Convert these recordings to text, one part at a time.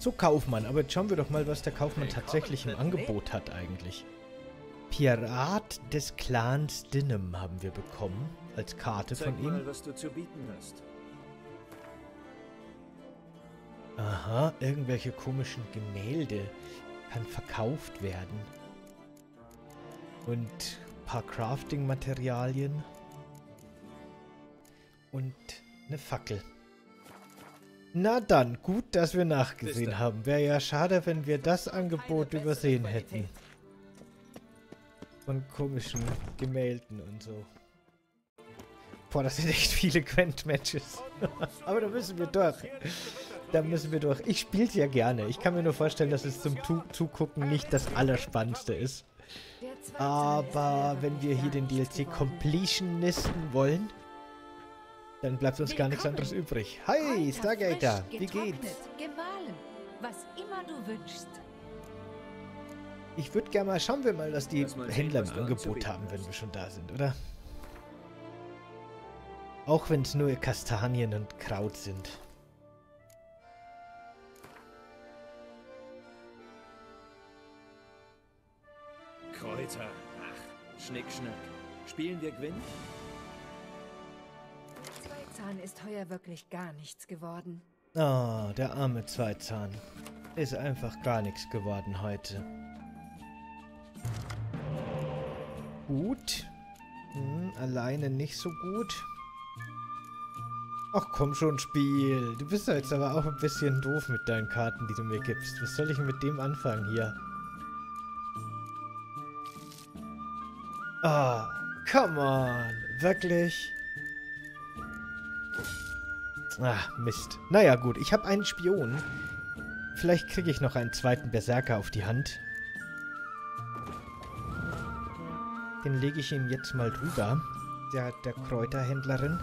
So, Kaufmann. Aber jetzt schauen wir doch mal, was der Kaufmann tatsächlich im Angebot hat eigentlich. Pirat des Clans Dinham haben wir bekommen. Als Karte von ihm. Mal, was du zu bieten hast. Aha, irgendwelche komischen Gemälde. Kann verkauft werden. Und ein paar Crafting-Materialien. Und eine Fackel. Na dann, gut, dass wir nachgesehen haben. Wäre ja schade, wenn wir das Angebot übersehen hätten. Von komischen Gemälden und so. Boah, das sind echt viele Gwent-Matches. Aber da müssen wir durch. Da müssen wir durch. Ich spiele ja gerne. Ich kann mir nur vorstellen, dass es zum Zugucken nicht das Allerspannendste ist. Aber wenn wir hier den DLC Completionisten wollen, dann bleibt uns gar nichts anderes übrig. Hi, Stargater, wie geht's? Gemahlen, was immer du wünschst. Ich würde gerne mal, schauen wir mal, was die Händler im Angebot haben, wenn wir schon da sind, oder? Auch wenn es nur Kastanien und Kraut sind. Kräuter. Ach, Schnickschnack. Spielen wir Gwent? Zweizahn ist heuer wirklich gar nichts geworden. Oh, der arme Zweizahn. Ist einfach gar nichts geworden heute. Gut. Alleine nicht so gut. Ach komm schon, Spiel. Du bist ja jetzt aber auch ein bisschen doof mit deinen Karten, die du mir gibst. Was soll ich mit dem anfangen hier? Ah, come on. Wirklich? Ah, Mist. Naja, gut. Ich habe einen Spion. Vielleicht kriege ich noch einen zweiten Berserker auf die Hand. Den lege ich ihm jetzt mal drüber. Der Kräuterhändlerin.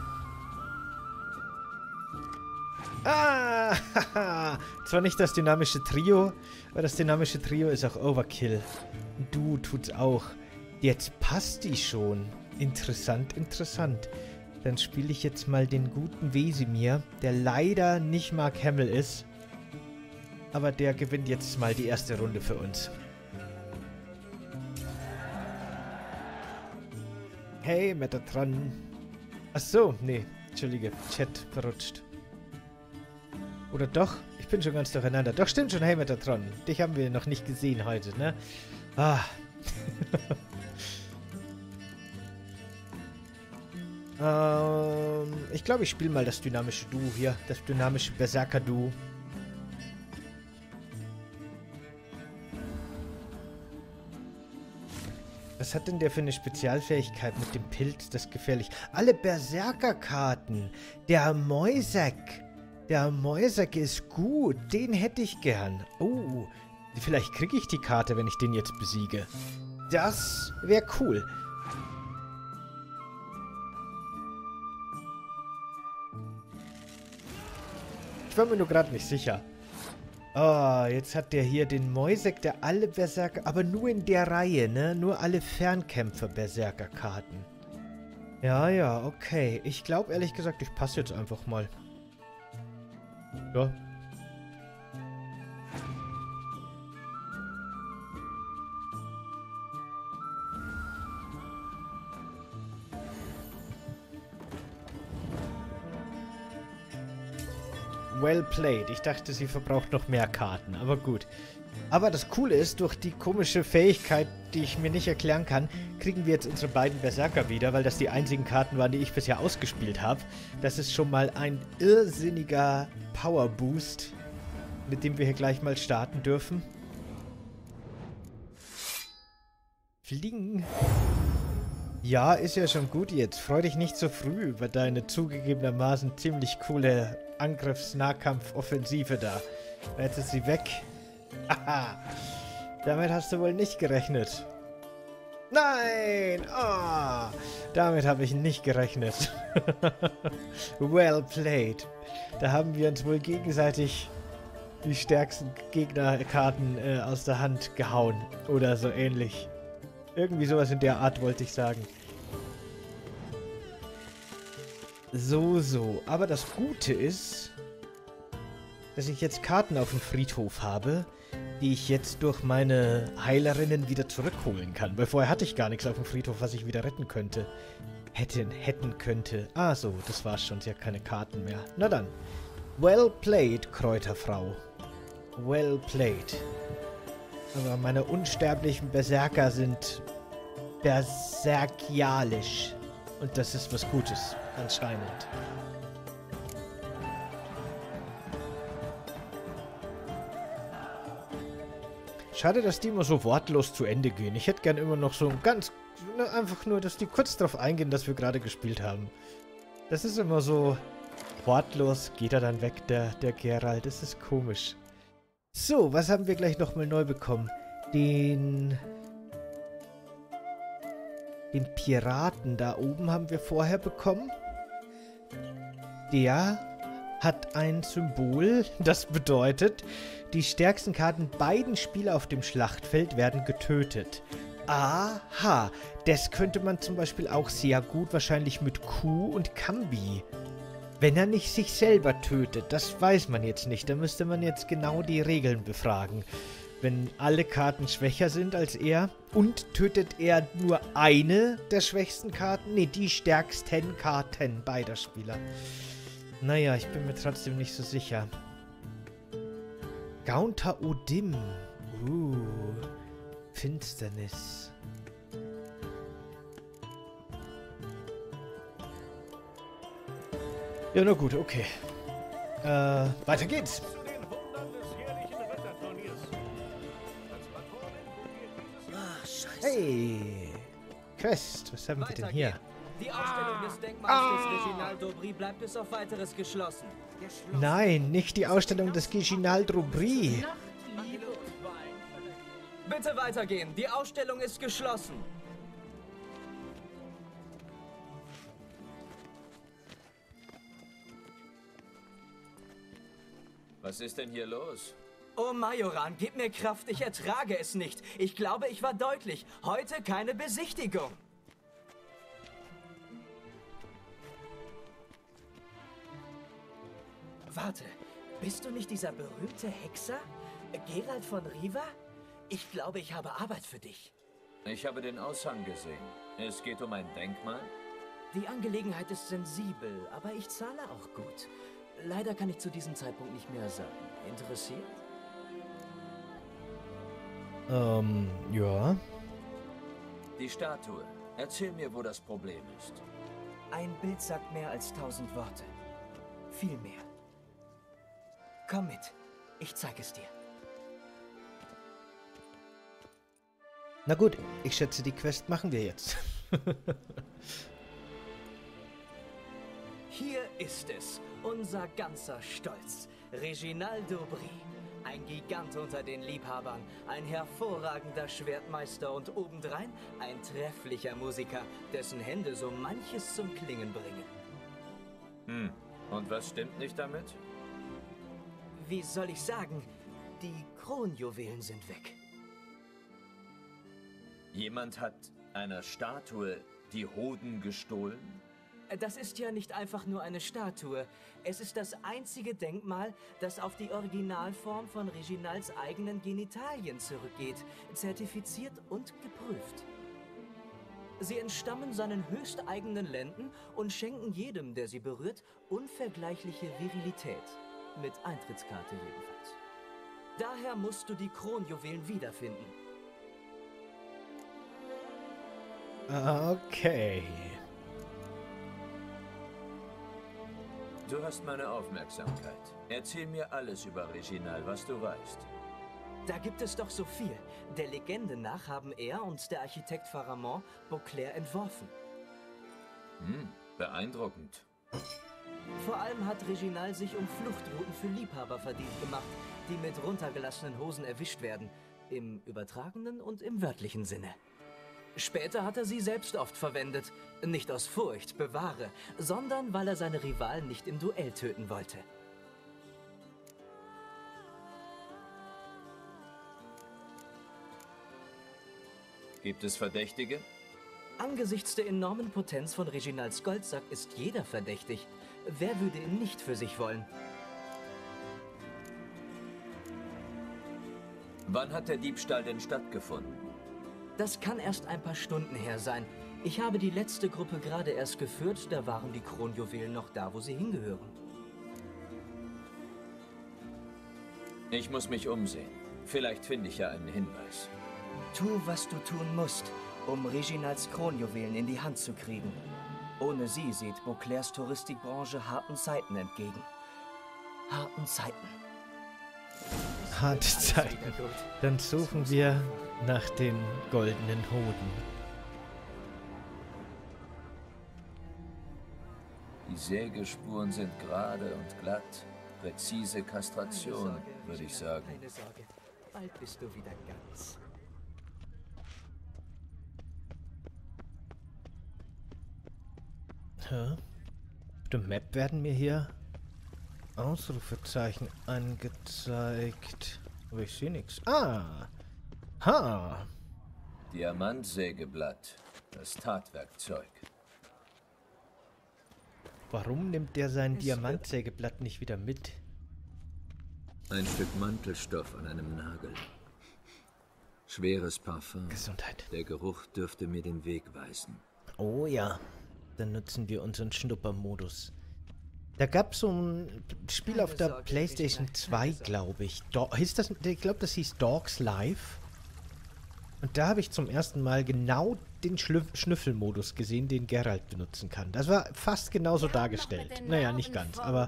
Ah! Haha! Zwar nicht das dynamische Trio, aber das dynamische Trio ist auch Overkill. Du tut's auch. Jetzt passt die schon. Interessant, interessant. Dann spiele ich jetzt mal den guten Wesemir, der leider nicht Mark Hamill ist. Aber der gewinnt jetzt mal die erste Runde für uns. Hey, Metatron. Ach so, nee. Entschuldige, Chat verrutscht. Oder doch? Ich bin schon ganz durcheinander. Doch, stimmt schon. Hey, Metatron. Dich haben wir noch nicht gesehen heute, ne? Ah. Ich glaube, ich spiele mal das dynamische Duo hier. Das dynamische Berserker-Duo. Was hat denn der für eine Spezialfähigkeit mit dem Pilz? Das ist gefährlich. Alle Berserker-Karten. Der Moisek. Der Moisek ist gut. Den hätte ich gern. Oh, vielleicht kriege ich die Karte, wenn ich den jetzt besiege. Das wäre cool. Ich war mir nur gerade nicht sicher. Oh, jetzt hat der hier den Moisek, der alle Berserker... Aber nur in der Reihe, ne? Nur alle Fernkämpfer-Berserker-Karten. Ja, ja, okay. Ich glaube, ehrlich gesagt, ich passe jetzt einfach mal. Ja. Well played. Ich dachte, sie verbraucht noch mehr Karten, aber gut. Aber das Coole ist, durch die komische Fähigkeit, die ich mir nicht erklären kann, kriegen wir jetzt unsere beiden Berserker wieder, weil das die einzigen Karten waren, die ich bisher ausgespielt habe. Das ist schon mal ein irrsinniger Power Boost, mit dem wir hier gleich mal starten dürfen. Fliegen. Ja, ist ja schon gut jetzt. Freu dich nicht so früh über deine zugegebenermaßen ziemlich coole Angriffs-Nahkampf-Offensive da. Jetzt ist sie weg. Haha. Damit hast du wohl nicht gerechnet. Nein! Oh, damit habe ich nicht gerechnet. Well played. Da haben wir uns wohl gegenseitig die stärksten Gegnerkarten aus der Hand gehauen. Oder so ähnlich. Irgendwie sowas in der Art wollte ich sagen. So. Aber das Gute ist... dass ich jetzt Karten auf dem Friedhof habe, die ich jetzt durch meine Heilerinnen wieder zurückholen kann. Weil vorher hatte ich gar nichts auf dem Friedhof, was ich wieder retten könnte. Hätten könnte. Ah so, das war's schon. Sie hat keine Karten mehr. Na dann. Well played, Kräuterfrau. Well played. Aber meine unsterblichen Berserker sind berserkialisch. Und das ist was Gutes, anscheinend. Schade, dass die immer so wortlos zu Ende gehen. Ich hätte gern immer noch so ein ganz... Einfach nur, dass die kurz darauf eingehen, dass wir gerade gespielt haben. Das ist immer so... Wortlos geht er dann weg, der Geralt. Das ist komisch. So, was haben wir gleich nochmal neu bekommen? Den Piraten da oben haben wir vorher bekommen. Der hat ein Symbol, das bedeutet, die stärksten Karten beiden Spieler auf dem Schlachtfeld werden getötet. Aha, das könnte man zum Beispiel auch sehr gut wahrscheinlich mit Q und Kambi. Wenn er nicht sich selber tötet, das weiß man jetzt nicht. Da müsste man jetzt genau die Regeln befragen. Wenn alle Karten schwächer sind als er und tötet er nur eine der schwächsten Karten? Ne, die stärksten Karten beider Spieler. Naja, ich bin mir trotzdem nicht so sicher. Gaunter Odim. Finsternis. Ja, na gut, okay. Weiter geht's. Hey! Quest, was haben wir denn hier? Die Ausstellung des Denkmals des Reginald d'Aubry bleibt bis auf weiteres geschlossen. Nein, nicht die Ausstellung des Reginald d'Aubry. Bitte weitergehen, die Ausstellung ist geschlossen. Was ist denn hier los? Oh Majoran, gib mir Kraft, ich ertrage es nicht. Ich glaube, ich war deutlich. Heute keine Besichtigung. Warte, bist du nicht dieser berühmte Hexer? Geralt von Riva? Ich glaube, ich habe Arbeit für dich. Ich habe den Aushang gesehen. Es geht um ein Denkmal? Die Angelegenheit ist sensibel, aber ich zahle auch gut. Leider kann ich zu diesem Zeitpunkt nicht mehr sagen. Interessiert? Ja. Die Statue. Erzähl mir, wo das Problem ist. Ein Bild sagt mehr als 1000 Worte. Viel mehr. Komm mit. Ich zeige es dir. Na gut, ich schätze, die Quest machen wir jetzt. Hier ist es, unser ganzer Stolz. Reginald d'Aubry. Ein Gigant unter den Liebhabern, ein hervorragender Schwertmeister und obendrein ein trefflicher Musiker, dessen Hände so manches zum Klingen bringen. Und was stimmt nicht damit? Wie soll ich sagen, die Kronjuwelen sind weg. Jemand hat einer Statue die Hoden gestohlen? Das ist ja nicht einfach nur eine Statue. Es ist das einzige Denkmal, das auf die Originalform von Reginalds eigenen Genitalien zurückgeht, zertifiziert und geprüft. Sie entstammen seinen höchsteigenen Lenden und schenken jedem, der sie berührt, unvergleichliche Virilität. Mit Eintrittskarte jedenfalls. Daher musst du die Kronjuwelen wiederfinden. Okay. Du hast meine Aufmerksamkeit. Erzähl mir alles über Reginald, was du weißt. Da gibt es doch so viel. Der Legende nach haben er und der Architekt Pharamond Beauclerc entworfen. Beeindruckend. Vor allem hat Reginald sich um Fluchtrouten für Liebhaber verdient gemacht, die mit runtergelassenen Hosen erwischt werden. Im übertragenen und im wörtlichen Sinne. Später hat er sie selbst oft verwendet. Nicht aus Furcht, bewahre, sondern weil er seine Rivalen nicht im Duell töten wollte. Gibt es Verdächtige? Angesichts der enormen Potenz von Reginalds Goldsack ist jeder verdächtig. Wer würde ihn nicht für sich wollen? Wann hat der Diebstahl denn stattgefunden? Das kann erst ein paar Stunden her sein. Ich habe die letzte Gruppe gerade erst geführt, da waren die Kronjuwelen noch da, wo sie hingehören. Ich muss mich umsehen. Vielleicht finde ich ja einen Hinweis. Tu, was du tun musst, um Reginalds Kronjuwelen in die Hand zu kriegen. Ohne sie sieht Beauclairs Touristikbranche harten Zeiten entgegen. Harten Zeiten. Harte Zeiten. Dann suchen wir nach den goldenen Hoden. Die Sägespuren sind gerade und glatt. Präzise Kastration, würde ich sagen. Keine Sorge, bald bist du wieder ganz. Hä? Auf der Map werden mir hier Ausrufezeichen angezeigt. Aber ich sehe nichts. Ah! Ha! Diamantsägeblatt. Das Tatwerkzeug. Warum nimmt der sein Diamantsägeblatt nicht wieder mit? Ein Stück Mantelstoff an einem Nagel. Schweres Parfum. Gesundheit. Der Geruch dürfte mir den Weg weisen. Oh ja. Dann nutzen wir unseren Schnuppermodus. Da gab es so ein Spiel auf der PlayStation 2, glaube ich. Ich glaube, das hieß Dogs Life. Und da habe ich zum ersten Mal genau den Schnüffelmodus gesehen, den Geralt benutzen kann. Das war fast genauso dargestellt. Naja, nicht ganz, aber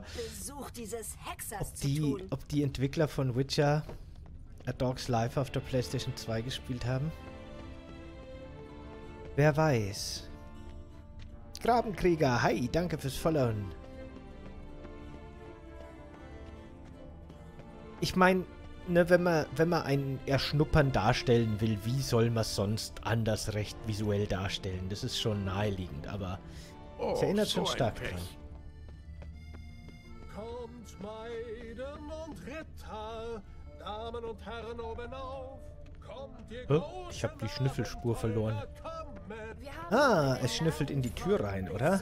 ob die Entwickler von Witcher A Dog's Life auf der PlayStation 2 gespielt haben? Wer weiß. Grabenkrieger, hi, danke fürs Followen. Ich meine, ne, wenn man ein Erschnuppern darstellen will, wie soll man es sonst anders recht visuell darstellen? Das ist schon naheliegend, aber es erinnert schon stark dran. Kommt, Maiden und Ritter, Damen und Herren oben auf. Kommt, ihr großen Ich habe die Schnüffelspur verloren. kommet. Ah, es schnüffelt in die Tür rein, oder?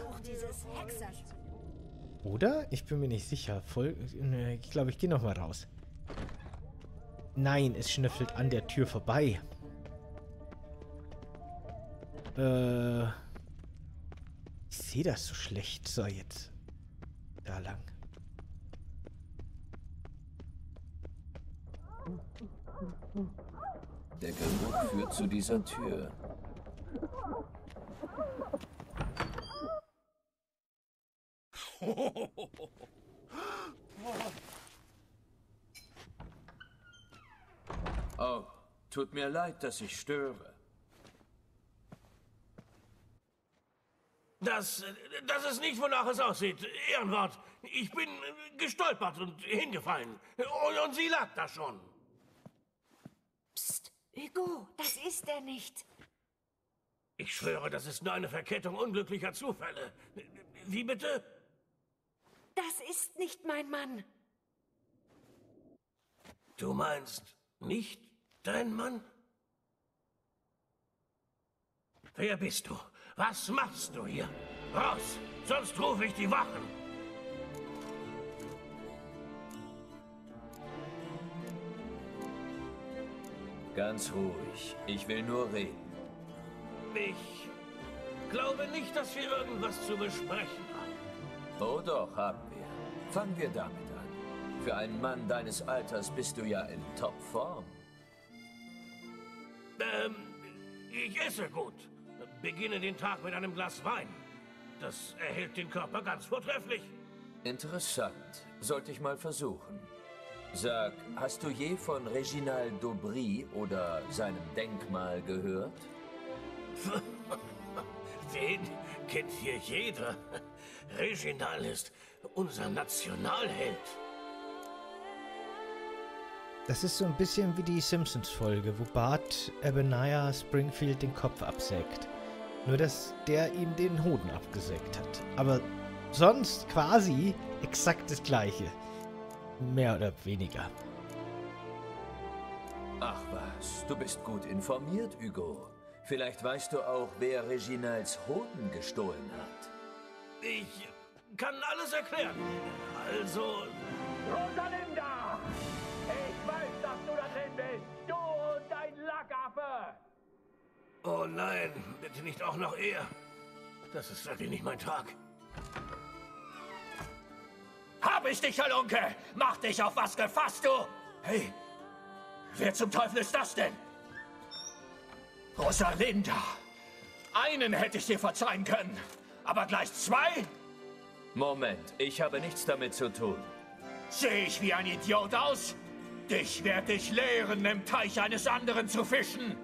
Oder? Ich bin mir nicht sicher. Ich glaube, ich gehe noch mal raus. Nein, es schnüffelt an der Tür vorbei. Ich sehe das so schlecht. So, jetzt. Da lang. Der Geruch führt zu dieser Tür. Oh, tut mir leid, dass ich störe. Das ist nicht, wonach es aussieht. Ehrenwort. Ich bin gestolpert und hingefallen. Und sie lag da schon. Psst, Hugo, das ist er nicht. Ich schwöre, das ist nur eine Verkettung unglücklicher Zufälle. Wie bitte? Das ist nicht mein Mann. Du meinst nicht dein Mann? Wer bist du? Was machst du hier? Raus, sonst rufe ich die Wachen. Ganz ruhig. Ich will nur reden. Ich glaube nicht, dass wir irgendwas zu besprechen haben. Oh doch, haben wir. Fangen wir damit an. Für einen Mann deines Alters bist du ja in Topform. Ich esse gut. Beginne den Tag mit einem Glas Wein. Das erhält den Körper ganz vortrefflich. Interessant. Sollte ich mal versuchen. Sag, hast du je von Reginald d'Aubry oder seinem Denkmal gehört? Den kennt hier jeder. Reginald ist unser Nationalheld. Das ist so ein bisschen wie die Simpsons-Folge, wo Bart Abeniah Springfield den Kopf absägt. Nur, dass der ihm den Hoden abgesägt hat. Aber sonst quasi exakt das Gleiche. Mehr oder weniger. Ach was, du bist gut informiert, Hugo. Vielleicht weißt du auch, wer Reginalds Hoden gestohlen hat. Ich kann alles erklären. Also... Rosalinda! Ich weiß, dass du da drin bist! Du Kackaffe! Oh nein, bitte nicht auch noch er. Das ist wirklich nicht mein Tag. Hab ich dich, Halunke! Mach dich auf was gefasst, du! Hey, wer zum Teufel ist das denn? Rosalinda! Einen hätte ich dir verzeihen können, aber gleich zwei? Moment, ich habe nichts damit zu tun. Sehe ich wie ein Idiot aus? Dich werde ich lehren, im Teich eines anderen zu fischen.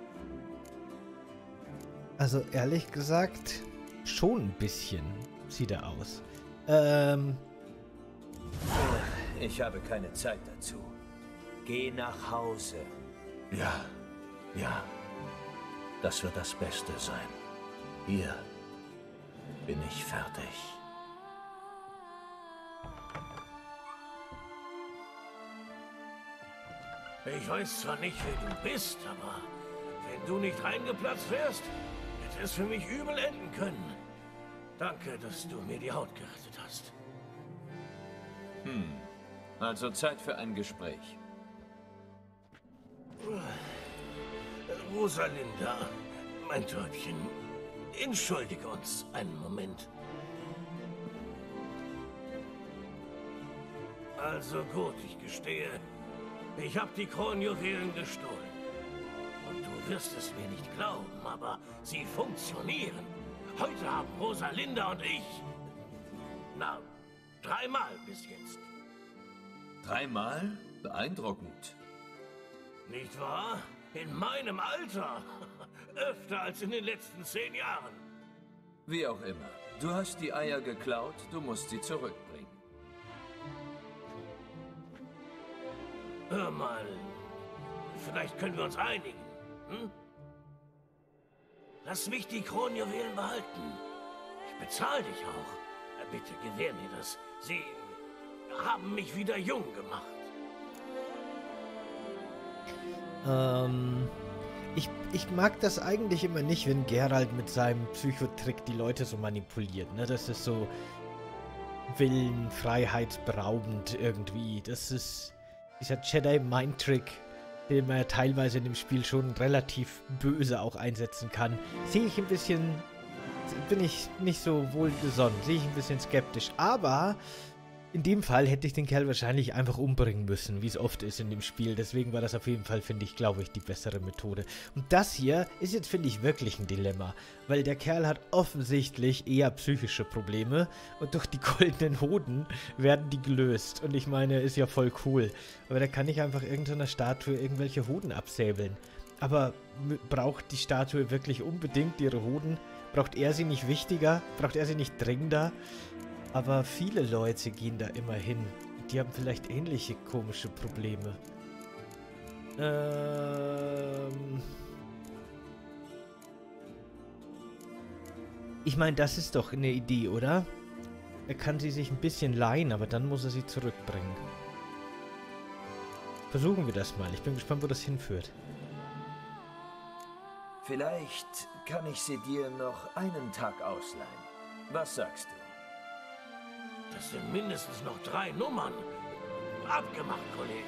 Also ehrlich gesagt, schon ein bisschen sieht er aus. Ich habe keine Zeit dazu. Geh nach Hause. Ja, ja. Das wird das Beste sein. Hier bin ich fertig. Ich weiß zwar nicht, wer du bist, aber wenn du nicht reingeplatzt wärst, hätte es für mich übel enden können. Danke, dass du mir die Haut gerettet hast. Also Zeit für ein Gespräch. Rosalinda, mein Täubchen, entschuldige uns einen Moment. Also gut, ich gestehe, ich habe die Kronjuwelen gestohlen. Und du wirst es mir nicht glauben, aber sie funktionieren. Heute haben Rosalinda und ich, 3-mal bis jetzt. 3-mal? Beeindruckend. Nicht wahr? In meinem Alter. Öfter als in den letzten 10 Jahren. Wie auch immer. Du hast die Eier geklaut, du musst sie zurückbringen. Hör mal, vielleicht können wir uns einigen, hm? Lass mich die Kronjuwelen behalten. Ich bezahle dich auch. Bitte gewähr mir das. Sie haben mich wieder jung gemacht. Ich mag das eigentlich immer nicht, wenn Geralt mit seinem Psychotrick die Leute so manipuliert, ne? Das ist so willenfreiheitsberaubend irgendwie. Das ist dieser Jedi-Mind-Trick, den man ja teilweise in dem Spiel schon relativ böse auch einsetzen kann. Sehe ich ein bisschen, bin ich nicht so wohlgesonnen, sehe ich ein bisschen skeptisch. Aber in dem Fall hätte ich den Kerl wahrscheinlich einfach umbringen müssen, wie es oft ist in dem Spiel. Deswegen war das auf jeden Fall, finde ich, glaube ich, die bessere Methode. Und das hier ist jetzt, finde ich, wirklich ein Dilemma. Weil der Kerl hat offensichtlich eher psychische Probleme. Und durch die goldenen Hoden werden die gelöst. Und ich meine, ist ja voll cool. Aber da kann ich einfach irgendeiner Statue irgendwelche Hoden absäbeln. Aber braucht die Statue wirklich unbedingt ihre Hoden? Braucht er sie nicht wichtiger? Braucht er sie nicht dringender? Aber viele Leute gehen da immer hin. Die haben vielleicht ähnliche komische Probleme. Ich meine, das ist doch eine Idee, oder? Er kann sie sich ein bisschen leihen, aber dann muss er sie zurückbringen. Versuchen wir das mal. Ich bin gespannt, wo das hinführt. Vielleicht kann ich sie dir noch einen Tag ausleihen. Was sagst du? Das sind mindestens noch 3 Nummern. Abgemacht, Kollege.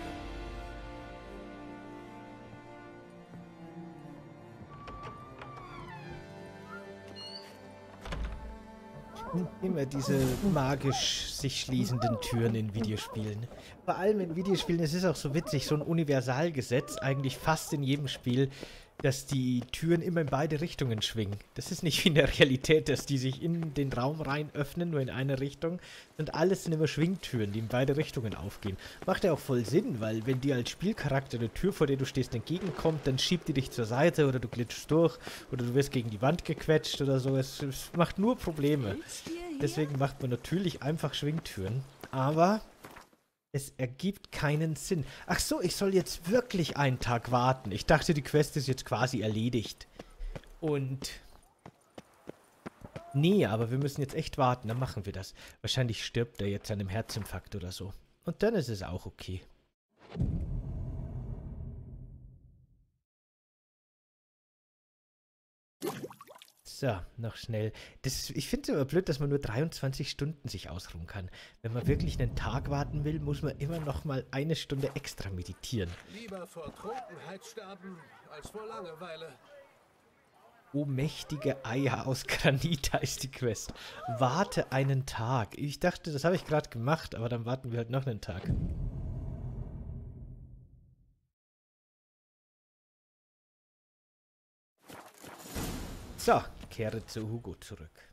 Immer diese magisch sich schließenden Türen in Videospielen. Vor allem in Videospielen, es ist auch so witzig, so ein Universalgesetz, eigentlich fast in jedem Spiel, dass die Türen immer in beide Richtungen schwingen. Das ist nicht wie in der Realität, dass die sich in den Raum rein öffnen, nur in eine Richtung. Und alles sind immer Schwingtüren, die in beide Richtungen aufgehen. Macht ja auch voll Sinn, weil wenn dir als Spielcharakter eine Tür, vor der du stehst, entgegenkommt, dann schiebt die dich zur Seite oder du glitschst durch oder du wirst gegen die Wand gequetscht oder so. Es macht nur Probleme. Deswegen macht man natürlich einfach Schwingtüren. Aber es ergibt keinen Sinn. Ach so, ich soll jetzt wirklich einen Tag warten. Ich dachte, die Quest ist jetzt quasi erledigt. Und nee, aber wir müssen jetzt echt warten. Dann machen wir das. Wahrscheinlich stirbt er jetzt an einem Herzinfarkt oder so. Und dann ist es auch okay. So, noch schnell. Ich finde es aber blöd, dass man nur 23 Stunden sich ausruhen kann. Wenn man wirklich einen Tag warten will, muss man immer noch mal eine Stunde extra meditieren. Lieber vor Trunkenheit sterben, als vor Langeweile. Oh, mächtige Eier aus Granit heißt die Quest. Warte einen Tag. Ich dachte, das habe ich gerade gemacht, aber dann warten wir halt noch einen Tag. So, kehre zu Hugo zurück.